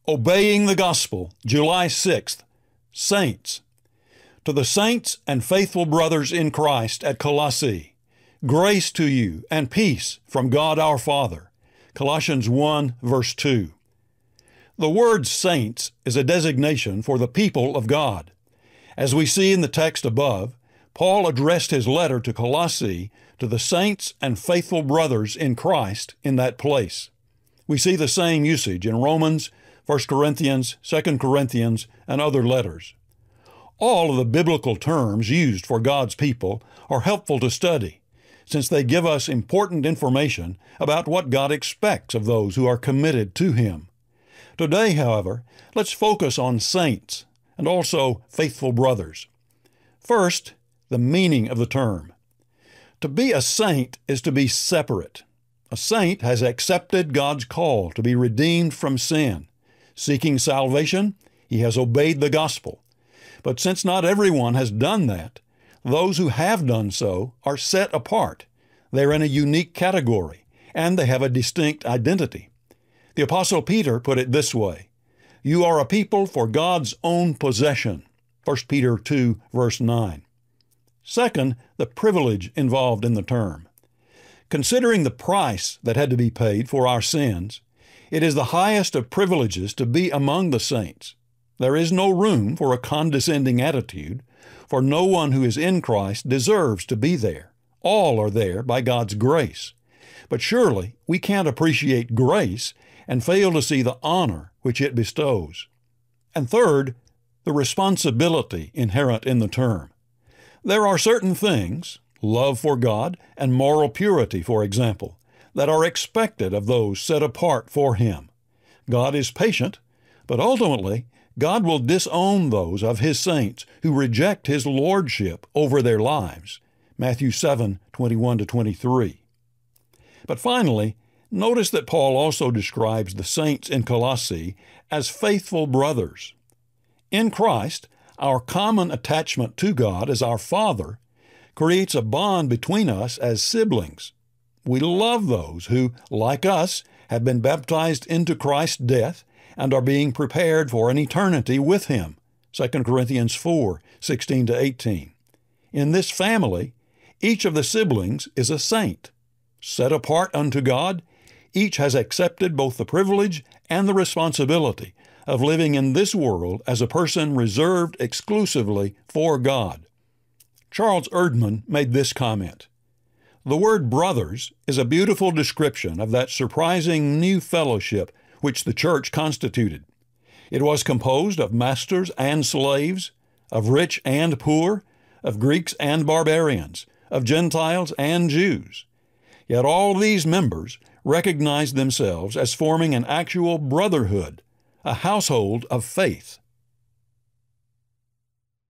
Obeying the Gospel, July 6th, Saints. To the saints and faithful brothers in Christ at Colossae, grace to you and peace from God our Father. Colossians 1, verse 2. The word saints is a designation for the people of God. As we see in the text above, Paul addressed his letter to Colossae to the saints and faithful brothers in Christ in that place. We see the same usage in Romans, 1 Corinthians, 2 Corinthians, and other letters. All of the biblical terms used for God's people are helpful to study, since they give us important information about what God expects of those who are committed to Him. Today, however, let's focus on saints and also faithful brothers. First, the meaning of the term. To be a saint is to be separate. A saint has accepted God's call to be redeemed from sin. Seeking salvation, he has obeyed the gospel. But since not everyone has done that, those who have done so are set apart. They're in a unique category, and they have a distinct identity. The Apostle Peter put it this way, "You are a people for God's own possession." 1 Peter 2, verse 9. Second, the privilege involved in the term. Considering the price that had to be paid for our sins, it is the highest of privileges to be among the saints. There is no room for a condescending attitude, for no one who is in Christ deserves to be there. All are there by God's grace. But surely we can't appreciate grace and fail to see the honor which it bestows. And third, the responsibility inherent in the term. There are certain things, love for God and moral purity, for example, that are expected of those set apart for Him. God is patient, but ultimately, God will disown those of His saints who reject His lordship over their lives. Matthew 7, 21-23. But finally, notice that Paul also describes the saints in Colossae as faithful brothers. In Christ, our common attachment to God as our Father creates a bond between us as siblings. We love those who, like us, have been baptized into Christ's death and are being prepared for an eternity with Him. 2 Corinthians 4, 16-18. In this family, each of the siblings is a saint. Set apart unto God, each has accepted both the privilege and the responsibility of living in this world as a person reserved exclusively for God. Charles Erdman made this comment, "The word brothers is a beautiful description of that surprising new fellowship which the church constituted. It was composed of masters and slaves, of rich and poor, of Greeks and barbarians, of Gentiles and Jews. Yet all these members recognized themselves as forming an actual brotherhood, a household of faith.